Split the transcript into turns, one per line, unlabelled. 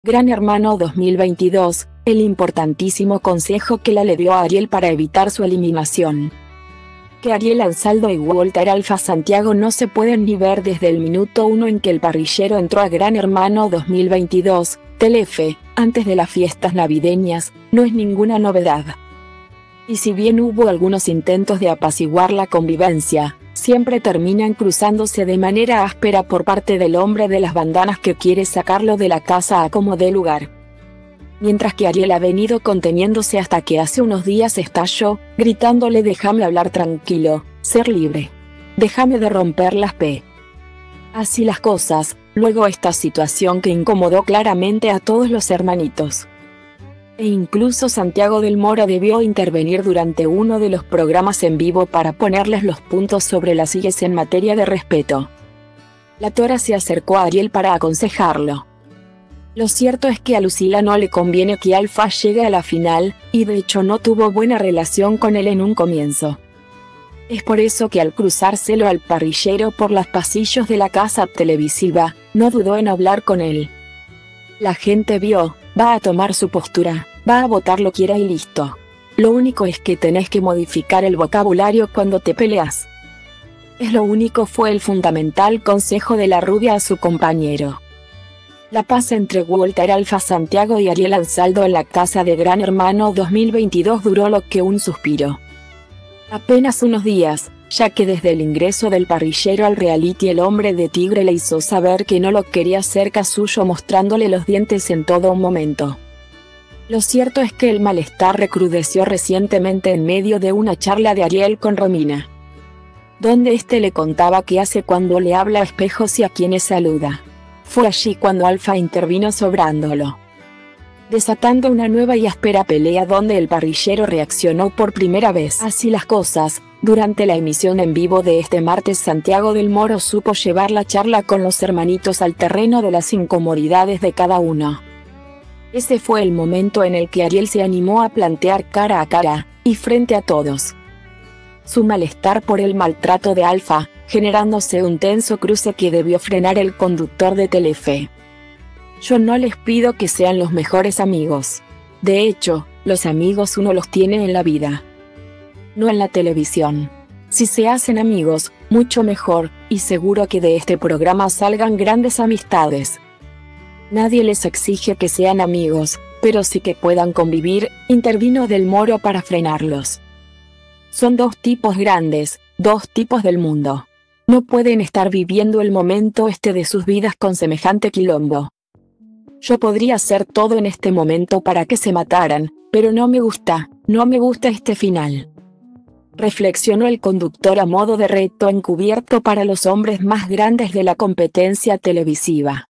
Gran Hermano 2022, el importantísimo consejo que le dio a Ariel para evitar su eliminación. Que Ariel Ansaldo y Walter Alfa Santiago no se pueden ni ver desde el minuto 1 en que el parrillero entró a Gran Hermano 2022, Telefe, antes de las fiestas navideñas, no es ninguna novedad. Y si bien hubo algunos intentos de apaciguar la convivencia, siempre terminan cruzándose de manera áspera por parte del hombre de las bandanas que quiere sacarlo de la casa a como dé lugar. Mientras que Ariel ha venido conteniéndose hasta que hace unos días estalló, gritándole: déjame hablar tranquilo, ser libre. Déjame de romper las p. Así las cosas, luego esta situación que incomodó claramente a todos los hermanitos. E incluso Santiago del Moro debió intervenir durante uno de los programas en vivo para ponerles los puntos sobre las sillas en materia de respeto. La Tora se acercó a Ariel para aconsejarlo. Lo cierto es que a Lucila no le conviene que Alfa llegue a la final, y de hecho no tuvo buena relación con él en un comienzo. Es por eso que al cruzárselo al parrillero por los pasillos de la casa televisiva, no dudó en hablar con él. La gente vio, va a tomar su postura, va a votar lo quiera y listo. Lo único es que tenés que modificar el vocabulario cuando te peleas. Es lo único, fue el fundamental consejo de la rubia a su compañero. La paz entre Walter Alfa Santiago y Ariel Ansaldo en la casa de Gran Hermano 2022 duró lo que un suspiro. Apenas unos días, ya que desde el ingreso del parrillero al reality el hombre de Tigre le hizo saber que no lo quería cerca suyo, mostrándole los dientes en todo momento. Lo cierto es que el malestar recrudeció recientemente en medio de una charla de Ariel con Romina, donde este le contaba qué hace cuando le habla a espejos y a quienes saluda. Fue allí cuando Alfa intervino sobrándolo, desatando una nueva y áspera pelea donde el parrillero reaccionó por primera vez. Así las cosas, durante la emisión en vivo de este martes, Santiago del Moro supo llevar la charla con los hermanitos al terreno de las incomodidades de cada uno. Ese fue el momento en el que Ariel se animó a plantear cara a cara, y frente a todos, su malestar por el maltrato de Alfa, generándose un tenso cruce que debió frenar el conductor de Telefe. Yo no les pido que sean los mejores amigos. De hecho, los amigos uno los tiene en la vida, no en la televisión. Si se hacen amigos, mucho mejor, y seguro que de este programa salgan grandes amistades. Nadie les exige que sean amigos, pero sí que puedan convivir, intervino Del Moro para frenarlos. Son dos tipos grandes, dos tipos del mundo. No pueden estar viviendo el momento de sus vidas con semejante quilombo. Yo podría hacer todo en este momento para que se mataran, pero no me gusta este final. Reflexionó el conductor a modo de reto encubierto para los hombres más grandes de la competencia televisiva.